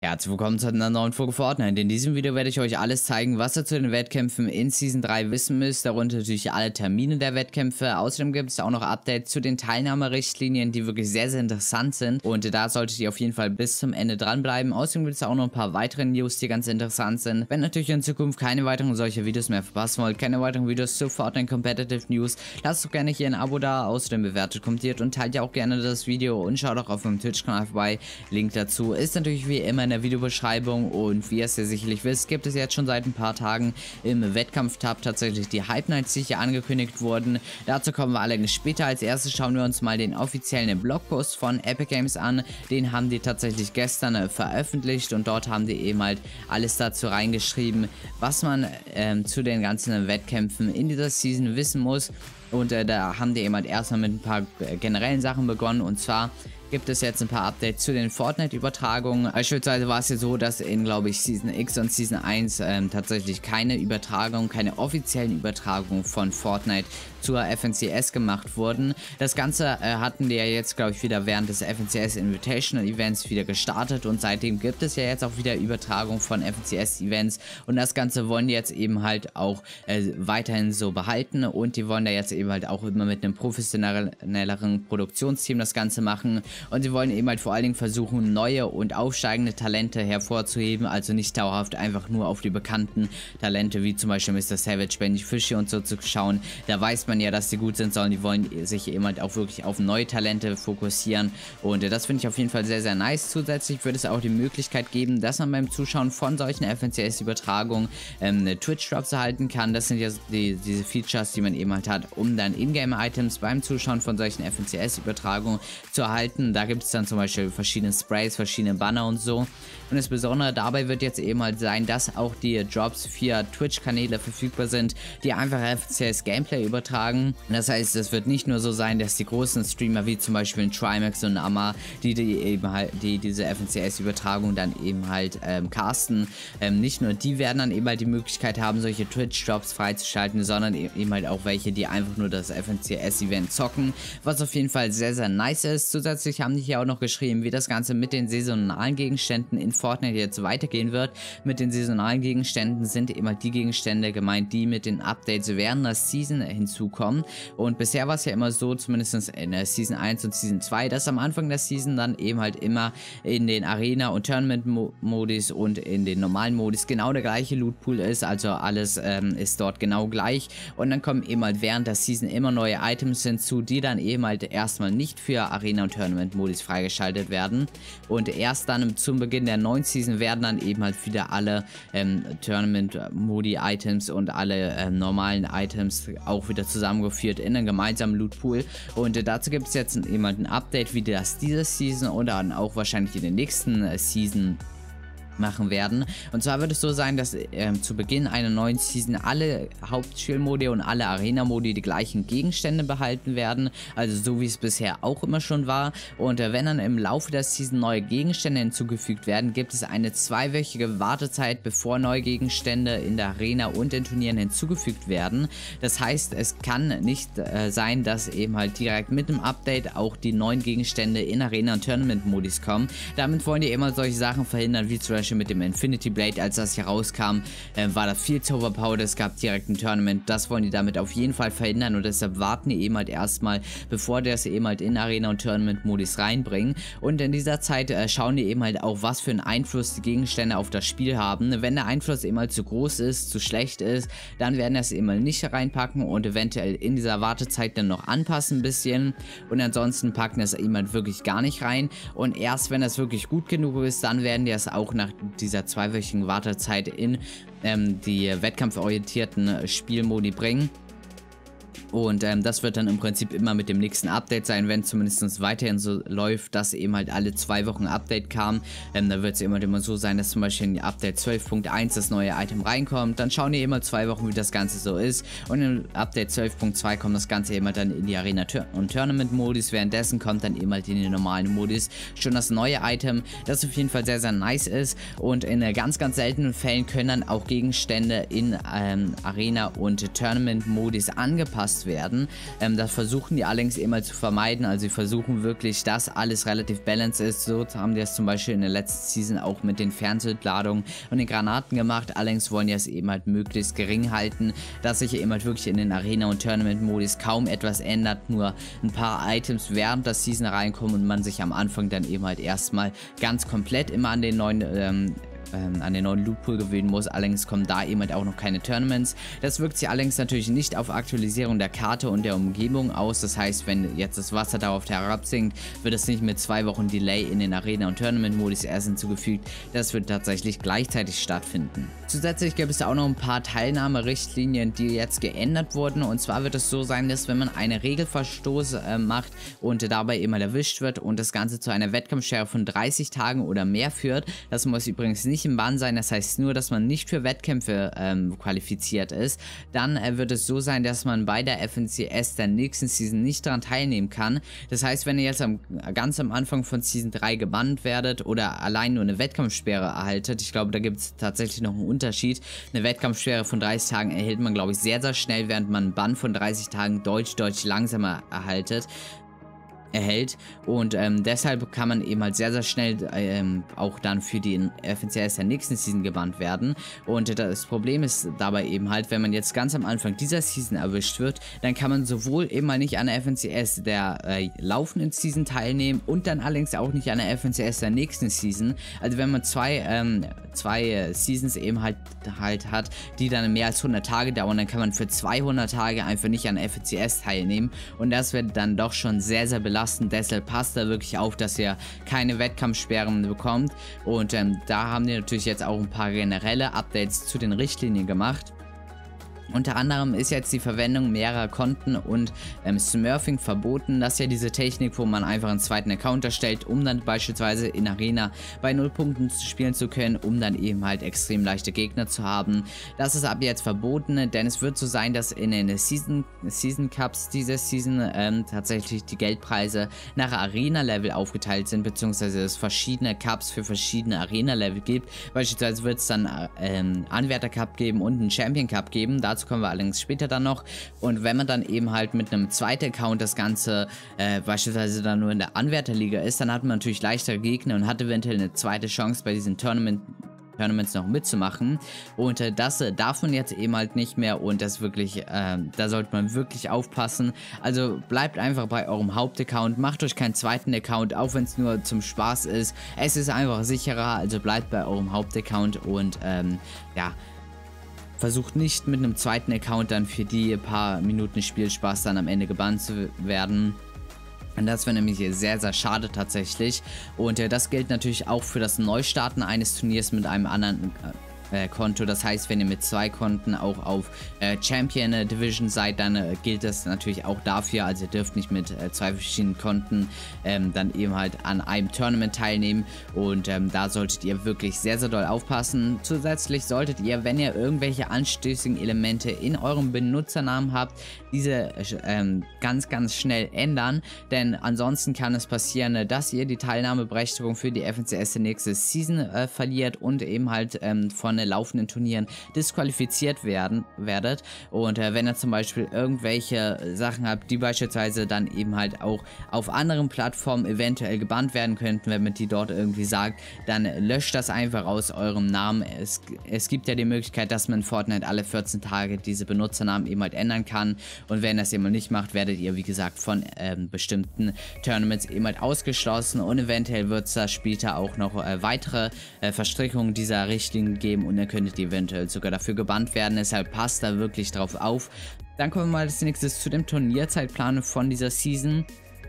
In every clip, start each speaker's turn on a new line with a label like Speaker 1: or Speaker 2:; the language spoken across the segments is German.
Speaker 1: Herzlich willkommen zu einer neuen Folge Fortnite. In diesem Video werde ich euch alles zeigen, was ihr zu den Wettkämpfen in Season 3 wissen müsst, darunter natürlich alle Termine der Wettkämpfe. Außerdem gibt es auch noch Updates zu den Teilnahmerichtlinien, die wirklich sehr, sehr interessant sind, und da solltet ihr auf jeden Fall bis zum Ende dranbleiben. Außerdem gibt es auch noch ein paar weitere News, die ganz interessant sind. Wenn natürlich in Zukunft keine weiteren solcher Videos mehr verpassen wollt, keine weiteren Videos zu Fortnite Competitive News, lasst doch gerne hier ein Abo da, außerdem bewertet, kommentiert und teilt ja auch gerne das Video und schaut auch auf meinem Twitch-Kanal vorbei. Link dazu ist natürlich wie immer in der Videobeschreibung, und wie ihr es ja sicherlich wisst, gibt es jetzt schon seit ein paar Tagen im Wettkampf-Tab tatsächlich die Hype Nights, die hier angekündigt wurden. Dazu kommen wir allerdings später. Als erstes schauen wir uns mal den offiziellen Blogpost von Epic Games an. Den haben die tatsächlich gestern veröffentlicht, und dort haben die eben halt alles dazu reingeschrieben, was man zu den ganzen Wettkämpfen in dieser Season wissen muss. Und da haben die eben halt erstmal mit ein paar generellen Sachen begonnen, und zwar gibt es jetzt ein paar Updates zu den Fortnite-Übertragungen. Beispielsweise war es ja so, dass in, glaube ich, Season X und Season 1 tatsächlich keine offiziellen Übertragungen von Fortnite zur FNCS gemacht wurden. Das Ganze hatten die ja jetzt, glaube ich, wieder während des FNCS Invitational Events wieder gestartet, und seitdem gibt es ja jetzt auch wieder Übertragung von FNCS Events, und das Ganze wollen die jetzt eben halt auch weiterhin so behalten, und die wollen da jetzt eben halt auch immer mit einem professionelleren Produktionsteam das Ganze machen. Und sie wollen eben halt vor allen Dingen versuchen, neue und aufsteigende Talente hervorzuheben, also nicht dauerhaft einfach nur auf die bekannten Talente wie zum Beispiel Mr. Savage, Benny Fishy und so zu schauen. Da weiß man ja, dass die gut sind, sondern die wollen sich eben halt auch wirklich auf neue Talente fokussieren, und das finde ich auf jeden Fall sehr, sehr nice. Zusätzlich wird es auch die Möglichkeit geben, dass man beim Zuschauen von solchen FNCS-Übertragungen Twitch-Drops erhalten kann. Das sind ja diese Features, die man eben halt hat, um dann Ingame-Items beim Zuschauen von solchen FNCS-Übertragungen zu erhalten. Da gibt es dann zum Beispiel verschiedene Sprays, verschiedene Banner und so. Und das Besondere dabei wird jetzt eben halt sein, dass auch die Drops für Twitch-Kanäle verfügbar sind, die einfach FNCS Gameplay übertragen. Das heißt, es wird nicht nur so sein, dass die großen Streamer wie zum Beispiel ein Trimax und ein Amar, die diese FNCS-Übertragung dann eben halt casten, nicht nur die werden dann eben halt die Möglichkeit haben, solche Twitch-Drops freizuschalten, sondern eben halt auch welche, die einfach nur das FNCS-Event zocken, was auf jeden Fall sehr, sehr nice ist. Zusätzlich haben die hier auch noch geschrieben, wie das Ganze mit den saisonalen Gegenständen in Fortnite jetzt weitergehen wird. Mit den saisonalen Gegenständen sind immer die Gegenstände gemeint, die mit den Updates während der Season hinzukommen. Und bisher war es ja immer so, zumindest in der Season 1 und Season 2, dass am Anfang der Season dann eben halt immer in den Arena- und Tournament-Modis und in den normalen Modis genau der gleiche Lootpool ist. Also alles ist dort genau gleich. Und dann kommen eben halt während der Season immer neue Items hinzu, die dann eben halt erstmal nicht für Arena- und Tournament-Modis freigeschaltet werden. Und erst dann zum Beginn der neuen Season werden dann eben halt wieder alle Tournament-Modi-Items und alle normalen Items auch wieder zusammengeführt in einen gemeinsamen Loot-Pool. Und dazu gibt es jetzt eben halt ein Update, wie das diese Season und dann auch wahrscheinlich in der nächsten Season machen werden. Und zwar wird es so sein, dass zu Beginn einer neuen Season alle Hauptspielmodi und alle Arena-Modi die gleichen Gegenstände behalten werden, also so wie es bisher auch immer schon war. Und wenn dann im Laufe der Season neue Gegenstände hinzugefügt werden, gibt es eine 2-wöchige Wartezeit, bevor neue Gegenstände in der Arena und in Turnieren hinzugefügt werden. Das heißt, es kann nicht sein, dass eben halt direkt mit dem Update auch die neuen Gegenstände in Arena- und Tournament-Modis kommen. Damit wollen die immer solche Sachen verhindern, wie zum Beispiel mit dem Infinity Blade. Als das hier rauskam, war das viel zu overpowered, es gab direkt ein Tournament. Das wollen die damit auf jeden Fall verhindern, und deshalb warten die eben halt erstmal, bevor die das eben halt in Arena- und Tournament-Modis reinbringen. Und in dieser Zeit schauen die eben halt auch, was für einen Einfluss die Gegenstände auf das Spiel haben. Wenn der Einfluss eben halt zu groß ist, zu schlecht ist, dann werden das eben halt nicht reinpacken und eventuell in dieser Wartezeit dann noch anpassen ein bisschen, und ansonsten packen das eben halt wirklich gar nicht rein. Und erst wenn das wirklich gut genug ist, dann werden die das auch nach dieser 2-wöchigen Wartezeit in die wettkampforientierten Spielmodi bringen. Und das wird dann im Prinzip immer mit dem nächsten Update sein, wenn es zumindest weiterhin so läuft, dass eben halt alle 2 Wochen Update kam. Da wird es immer so sein, dass zum Beispiel in Update 12.1 das neue Item reinkommt. Dann schauen die immer 2 Wochen, wie das Ganze so ist. Und in Update 12.2 kommt das Ganze eben halt dann in die Arena- und Tournament-Modis. Währenddessen kommt dann eben halt in den normalen Modis schon das neue Item, das auf jeden Fall sehr, sehr nice ist. Und in ganz, ganz seltenen Fällen können dann auch Gegenstände in Arena- und Tournament-Modis angepasst angepasst werden. Das versuchen die allerdings immer zu vermeiden, also sie versuchen wirklich, dass alles relativ balanced ist. So haben die es zum Beispiel in der letzten Season auch mit den Fernsehladungen und den Granaten gemacht, allerdings wollen die es eben halt möglichst gering halten, dass sich eben halt wirklich in den Arena- und Tournament-Modis kaum etwas ändert, nur ein paar Items während der Season reinkommen und man sich am Anfang dann eben halt erstmal ganz komplett immer an den neuen Loot Pool gewöhnen muss. Allerdings kommen da eben halt auch noch keine Tournaments. Das wirkt sich allerdings natürlich nicht auf Aktualisierung der Karte und der Umgebung aus. Das heißt, wenn jetzt das Wasser darauf herabsinkt, wird es nicht mit 2 Wochen Delay in den Arena- und Tournament-Modus erst hinzugefügt. Das wird tatsächlich gleichzeitig stattfinden. Zusätzlich gibt es auch noch ein paar Teilnahmerichtlinien, die jetzt geändert wurden. Und zwar wird es so sein, dass wenn man einen Regelverstoß macht und dabei eben halt erwischt wird und das Ganze zu einer Wettkampfsperre von 30 Tagen oder mehr führt, das muss übrigens nicht im Bann sein, das heißt nur, dass man nicht für Wettkämpfe qualifiziert ist, dann wird es so sein, dass man bei der FNCS der nächsten Season nicht daran teilnehmen kann. Das heißt, wenn ihr jetzt ganz am Anfang von Season 3 gebannt werdet oder allein nur eine Wettkampfsperre erhaltet, ich glaube, da gibt es tatsächlich noch einen Unterschied. Eine Wettkampfsperre von 30 Tagen erhält man, glaube ich, sehr, sehr schnell, während man einen Bann von 30 Tagen deutlich langsamer erhält und deshalb kann man eben halt sehr, sehr schnell auch dann für die FNCS der nächsten Season gebannt werden. Und das Problem ist dabei eben halt, wenn man jetzt ganz am Anfang dieser Season erwischt wird, dann kann man sowohl eben mal nicht an der FNCS der laufenden Season teilnehmen und dann allerdings auch nicht an der FNCS der nächsten Season. Also wenn man zwei Seasons eben halt hat, die dann mehr als 100 Tage dauern, dann kann man für 200 Tage einfach nicht an der FNCS teilnehmen und das wird dann doch schon sehr, sehr belastend. Deshalb passt da wirklich auf, dass ihr keine Wettkampfsperren bekommt und da haben die natürlich jetzt auch ein paar generelle Updates zu den Richtlinien gemacht. Unter anderem ist jetzt die Verwendung mehrerer Konten und Smurfing verboten. Das ist ja diese Technik, wo man einfach einen zweiten Account erstellt, um dann beispielsweise in Arena bei 0 Punkten spielen zu können, um dann eben halt extrem leichte Gegner zu haben. Das ist ab jetzt verboten, denn es wird so sein, dass in den Season Cups dieser Season tatsächlich die Geldpreise nach Arena-Level aufgeteilt sind, beziehungsweise es verschiedene Cups für verschiedene Arena-Level gibt. Beispielsweise wird es dann Anwärter Cup geben und einen Champion Cup geben. Dazu kommen wir allerdings später dann noch. Und wenn man dann eben halt mit einem zweiten Account das Ganze beispielsweise dann nur in der Anwärterliga ist, dann hat man natürlich leichtere Gegner und hat eventuell eine zweite Chance bei diesen Tournaments noch mitzumachen. Und das darf man jetzt eben halt nicht mehr und das wirklich, da sollte man wirklich aufpassen. Also bleibt einfach bei eurem Hauptaccount, macht euch keinen zweiten Account, auch wenn es nur zum Spaß ist. Es ist einfach sicherer, also bleibt bei eurem Hauptaccount und ja, versucht nicht mit einem zweiten Account dann für die paar Minuten Spielspaß dann am Ende gebannt zu werden. Und das wäre nämlich sehr, sehr schade tatsächlich. Und das gilt natürlich auch für das Neustarten eines Turniers mit einem anderen Konto. Das heißt, wenn ihr mit 2 Konten auch auf Champion Division seid, dann gilt das natürlich auch dafür. Also ihr dürft nicht mit 2 verschiedenen Konten dann eben halt an einem Tournament teilnehmen und da solltet ihr wirklich sehr, sehr doll aufpassen. Zusätzlich solltet ihr, wenn ihr irgendwelche anstößigen Elemente in eurem Benutzernamen habt, diese ganz, ganz schnell ändern, denn ansonsten kann es passieren, dass ihr die Teilnahmeberechtigung für die FNCS der nächste Season verliert und eben halt von laufenden Turnieren disqualifiziert werdet. Und wenn ihr zum Beispiel irgendwelche Sachen habt, die beispielsweise dann eben halt auch auf anderen Plattformen eventuell gebannt werden könnten, wenn man die dort irgendwie sagt, dann löscht das einfach aus eurem Namen. Es gibt ja die Möglichkeit, dass man in Fortnite alle 14 Tage diese Benutzernamen eben halt ändern kann. Und wenn das jemand nicht macht, werdet ihr, wie gesagt, von bestimmten Tournaments eben halt ausgeschlossen und eventuell wird es da später auch noch weitere Verstrickungen dieser Richtlinien geben und dann könntet ihr eventuell sogar dafür gebannt werden. Deshalb passt da wirklich drauf auf. Dann kommen wir mal als nächstes zu dem Turnierzeitplan von dieser Season.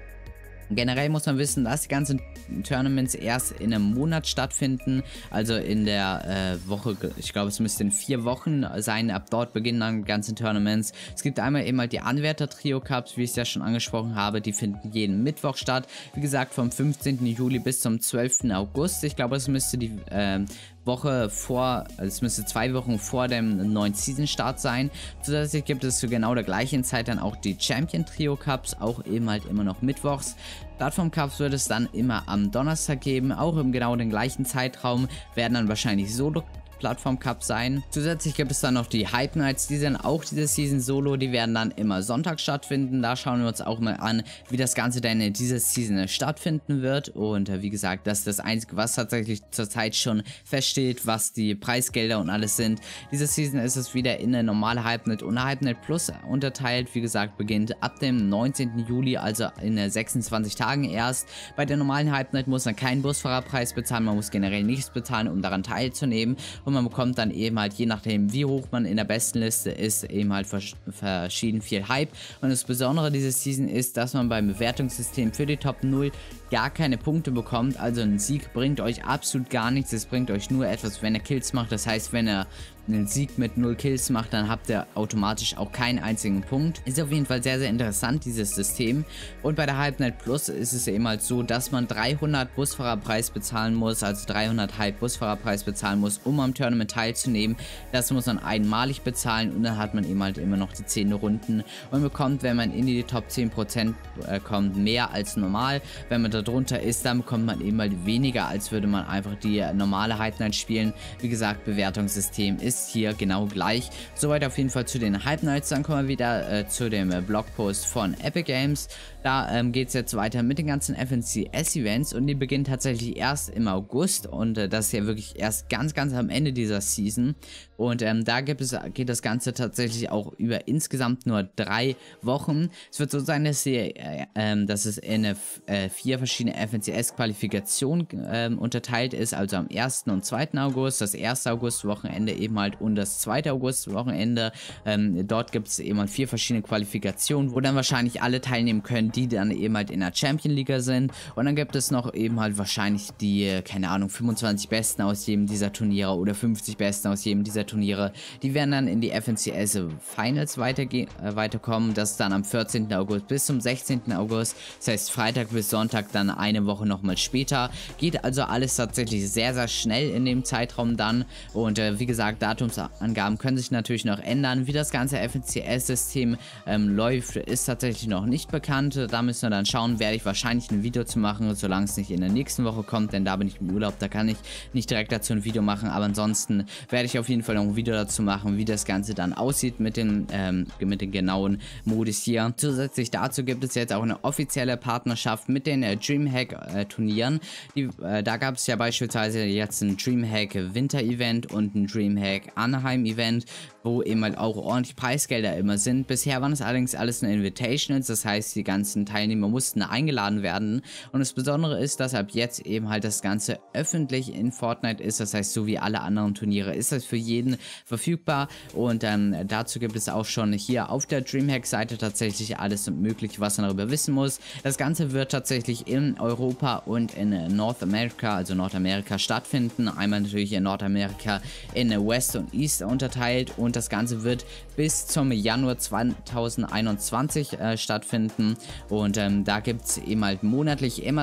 Speaker 1: Generell muss man wissen, dass die ganzen Tournaments erst in einem Monat stattfinden, also in der Woche, ich glaube es müsste in 4 Wochen sein, ab dort beginnen dann die ganzen Tournaments. Es gibt einmal eben halt die Anwärter-Trio-Cups, wie ich es ja schon angesprochen habe, die finden jeden Mittwoch statt, wie gesagt vom 15. Juli bis zum 12. August, ich glaube es müsste die Woche vor, also es müsste 2 Wochen vor dem neuen Season-Start sein. Zusätzlich gibt es zu genau der gleichen Zeit dann auch die Champion-Trio-Cups, auch eben halt immer noch mittwochs. Plattform-Cups wird es dann immer am Donnerstag geben, auch im genau den gleichen Zeitraum, werden dann wahrscheinlich Cross-Plattform Cup sein. Zusätzlich gibt es dann noch die Hype Nights, die sind auch diese Season solo, die werden dann immer Sonntag stattfinden. Da schauen wir uns auch mal an, wie das Ganze dann in dieser Season stattfinden wird. Und wie gesagt, das ist das Einzige, was tatsächlich zurzeit schon feststeht, was die Preisgelder und alles sind. Diese Season ist es wieder in eine normale Hype Night und eine Hype Night Plus unterteilt. Wie gesagt, beginnt ab dem 19. Juli, also in 26 Tagen erst. Bei der normalen Hype Night muss man keinen Busfahrerpreis bezahlen, man muss generell nichts bezahlen, um daran teilzunehmen. Und man bekommt dann eben halt, je nachdem wie hoch man in der besten Liste ist, eben halt verschieden viel Hype. Und das Besondere dieser Season ist, dass man beim Bewertungssystem für die Top 0 gar keine Punkte bekommt. Also ein Sieg bringt euch absolut gar nichts, es bringt euch nur etwas, wenn er Kills macht. Das heißt, wenn er einen Sieg mit 0 Kills macht, dann habt ihr automatisch auch keinen einzigen Punkt. Ist auf jeden Fall sehr, sehr interessant, dieses System. Und bei der Hype Night Plus ist es eben halt so, dass man 300 Busfahrerpreis bezahlen muss, also 300 Hype Busfahrerpreis bezahlen muss, um am Tournament teilzunehmen. Das muss man einmalig bezahlen und dann hat man eben halt immer noch die 10 Runden und bekommt, wenn man in die Top 10% kommt, mehr als normal. Wenn man da drunter ist, dann bekommt man eben halt weniger, als würde man einfach die normale Hype Night spielen. Wie gesagt, Bewertungssystem ist hier genau gleich. Soweit auf jeden Fall zu den Hype Nights. Dann kommen wir wieder zu dem Blogpost von Epic Games. Da geht es jetzt weiter mit den ganzen FNCS-Events und die beginnen tatsächlich erst im August und das ist ja wirklich erst ganz am Ende dieser Season. Und da geht das Ganze tatsächlich auch über insgesamt nur 3 Wochen. Es wird so sein, dass es in 4 verschiedene FNCS-Qualifikationen unterteilt ist, also am 1. und 2. August, das 1. August-Wochenende eben halt und das 2. August-Wochenende. Dort gibt es eben halt 4 verschiedene Qualifikationen, wo dann wahrscheinlich alle teilnehmen können, die dann eben halt in der Champion Liga sind. Und dann gibt es noch eben halt wahrscheinlich die, keine Ahnung, 25 Besten aus jedem dieser Turniere oder 50 Besten aus jedem dieser Turniere. Die werden dann in die FNCS Finals weiterkommen. Das ist dann am 14. August bis zum 16. August. Das heißt Freitag bis Sonntag dann eine Woche nochmal später. Geht also alles tatsächlich sehr, sehr schnell in dem Zeitraum dann. Und wie gesagt, Datumsangaben können sich natürlich noch ändern. Wie das ganze FNCS-System läuft, ist tatsächlich noch nicht bekannt. Da müssen wir dann schauen, werde ich wahrscheinlich ein Video zu machen, solange es nicht in der nächsten Woche kommt, denn da bin ich im Urlaub, da kann ich nicht direkt dazu ein Video machen, aber ansonsten werde ich auf jeden Fall noch ein Video dazu machen, wie das Ganze dann aussieht mit den genauen Modus hier. Zusätzlich dazu gibt es jetzt auch eine offizielle Partnerschaft mit den Dreamhack-Turnieren. Da gab es ja beispielsweise jetzt ein Dreamhack Winter-Event und ein Dreamhack Anaheim-Event, wo eben halt auch ordentlich Preisgelder immer sind. Bisher waren es allerdings alles nur Invitationals, das heißt, die ganzen Teilnehmer mussten eingeladen werden. Und das Besondere ist, dass ab jetzt eben halt das Ganze öffentlich in Fortnite ist, das heißt, so wie alle anderen Turniere ist das für jeden verfügbar. Und dazu gibt es auch schon hier auf der Dreamhack-Seite tatsächlich alles Mögliche, was man darüber wissen muss. Das Ganze wird tatsächlich in Europa und in North America, also Nordamerika, stattfinden. Einmal natürlich in Nordamerika in West und East unterteilt und das Ganze wird bis zum Januar 2021 stattfinden und da gibt es eben halt monatlich immer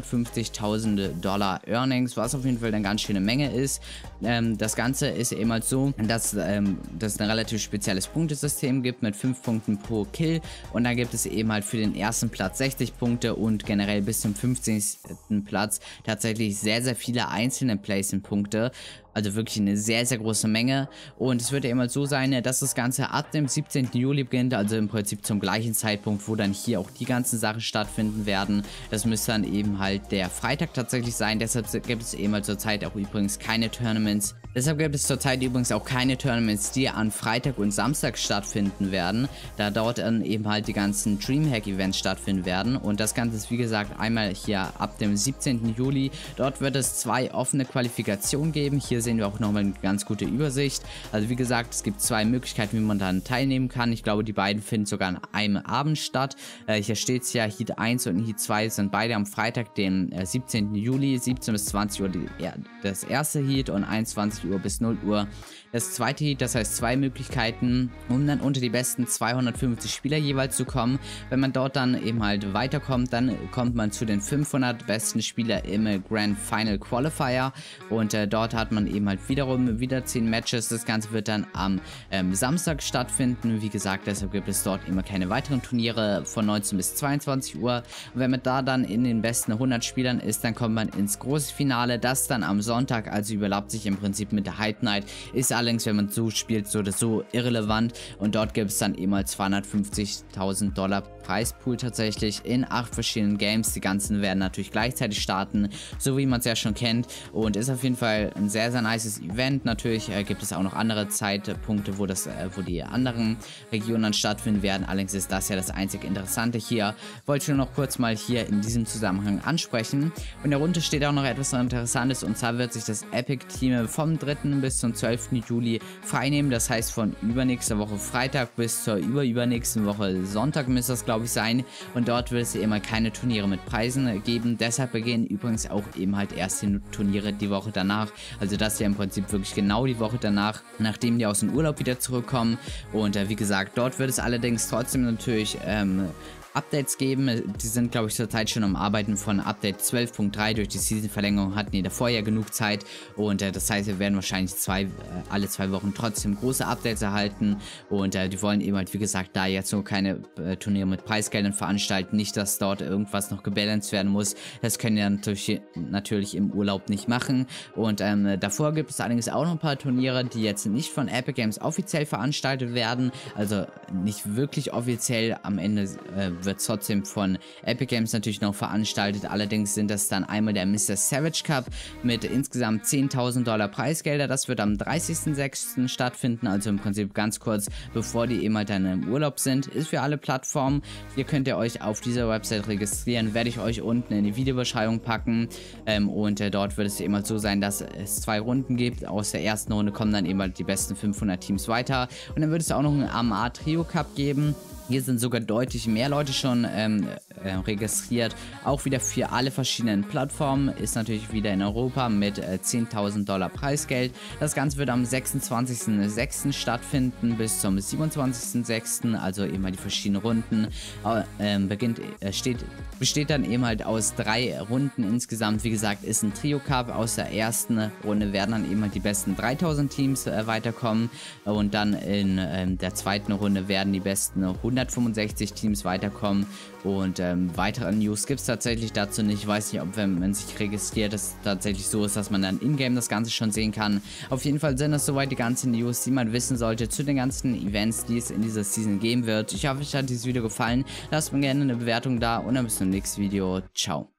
Speaker 1: $250.000 Earnings, was auf jeden Fall eine ganz schöne Menge ist. Das Ganze ist eben halt so, dass es ein relativ spezielles Punktesystem gibt mit 5 Punkten pro Kill und dann gibt es eben halt für den ersten Platz 60 Punkte und generell bis zum 15. Platz tatsächlich sehr, sehr viele einzelne Placement-Punkte. Also wirklich eine sehr, sehr große Menge. Und es wird ja immer so sein, dass das Ganze ab dem 17. Juli beginnt. Also im Prinzip zum gleichen Zeitpunkt, wo dann hier auch die ganzen Sachen stattfinden werden. Das müsste dann eben halt der Freitag tatsächlich sein. Deshalb gibt es eben halt zurzeit auch übrigens keine Tournaments. Deshalb gibt es zurzeit übrigens auch keine Tournaments, die an Freitag und Samstag stattfinden werden. Da dort dann eben halt die ganzen Dreamhack-Events stattfinden werden. Und das Ganze ist wie gesagt einmal hier ab dem 17. Juli. Dort wird es 2 offene Qualifikationen geben. Hier sehen wir auch nochmal eine ganz gute Übersicht. Also wie gesagt, es gibt 2 Möglichkeiten, wie man dann teilnehmen kann. Ich glaube, die beiden finden sogar an einem Abend statt. Hier steht es ja, Heat 1 und Heat 2 sind beide am Freitag, den 17. Juli, 17 bis 20 Uhr das erste Heat und 21 Uhr bis 0 Uhr das zweite Heat. Das heißt 2 Möglichkeiten, um dann unter die besten 250 Spieler jeweils zu kommen. Wenn man dort dann eben halt weiterkommt, dann kommt man zu den 500 besten Spieler im Grand Final Qualifier und dort hat man eben halt wieder 10 Matches. Das Ganze wird dann am Samstag stattfinden. Wie gesagt, deshalb gibt es dort immer keine weiteren Turniere von 19 bis 22 Uhr. Und wenn man da dann in den besten 100 Spielern ist, dann kommt man ins große Finale. Das dann am Sonntag, also überlappt sich im Prinzip mit der Hype Night. Ist allerdings, wenn man so spielt, so oder so irrelevant. Und dort gibt es dann immer 250.000 Dollar Preispool tatsächlich in 8 verschiedenen Games. Die ganzen werden natürlich gleichzeitig starten, so wie man es ja schon kennt, und ist auf jeden Fall ein sehr, sehr nices Event. Natürlich gibt es auch noch andere Zeitpunkte, wo die anderen Regionen dann stattfinden werden. Allerdings ist das ja das einzig Interessante hier. Wollte ich nur noch kurz mal hier in diesem Zusammenhang ansprechen. Und darunter steht auch noch etwas Interessantes, und zwar wird sich das Epic-Team vom 3. bis zum 12. Juli freinehmen. Das heißt, von übernächster Woche Freitag bis zur übernächsten Woche Sonntag müsste das, glaube ich, sein. Und dort wird es immer keine Turniere mit Preisen geben. Deshalb beginnen übrigens auch eben halt erst die Turniere die Woche danach. Also das ist ja im Prinzip wirklich genau die Woche danach, nachdem die aus dem Urlaub wieder zurückkommen. Und wie gesagt, dort wird es allerdings trotzdem natürlich Updates geben. Die sind, glaube ich, zurzeit schon am Arbeiten von Update 12.3. Durch die Season-Verlängerung hatten die davor ja genug Zeit, und das heißt, wir werden wahrscheinlich alle 2 Wochen trotzdem große Updates erhalten, und die wollen eben halt, wie gesagt, da jetzt so keine Turniere mit Preisgeldern veranstalten, nicht, dass dort irgendwas noch gebalanced werden muss. Das können ja natürlich im Urlaub nicht machen. Und davor gibt es allerdings auch noch ein paar Turniere, die jetzt nicht von Epic Games offiziell veranstaltet werden, also nicht wirklich offiziell. Am Ende wird trotzdem von Epic Games natürlich noch veranstaltet. Allerdings sind das dann einmal der Mr. Savage Cup mit insgesamt 10.000 Dollar Preisgelder. Das wird am 30.06. stattfinden, also im Prinzip ganz kurz bevor die eben halt dann im Urlaub sind. Ist für alle Plattformen. Hier könnt ihr euch auf dieser Website registrieren. Werde ich euch unten in die Videobeschreibung packen. Und dort wird es eben halt so sein, dass es 2 Runden gibt. Aus der ersten Runde kommen dann eben halt die besten 500 Teams weiter. Und dann wird es auch noch einen AMA Trio Cup geben. Hier sind sogar deutlich mehr Leute schon registriert. Auch wieder für alle verschiedenen Plattformen. Ist natürlich wieder in Europa mit 10.000 Dollar Preisgeld. Das Ganze wird am 26.06. stattfinden bis zum 27.06. Also eben halt die verschiedenen Runden. Besteht dann eben halt aus 3 Runden insgesamt. Wie gesagt, ist ein Trio Cup. Aus der ersten Runde werden dann eben halt die besten 3.000 Teams weiterkommen. Und dann in der zweiten Runde werden die besten 165 Teams weiterkommen, und weitere News gibt es tatsächlich dazu nicht. Ich weiß nicht, ob, wenn man sich registriert, es tatsächlich so ist, dass man dann in-game das Ganze schon sehen kann. Auf jeden Fall sind das soweit die ganzen News, die man wissen sollte zu den ganzen Events, die es in dieser Season geben wird. Ich hoffe, euch hat dieses Video gefallen. Lasst mir gerne eine Bewertung da, und dann bis zum nächsten Video. Ciao.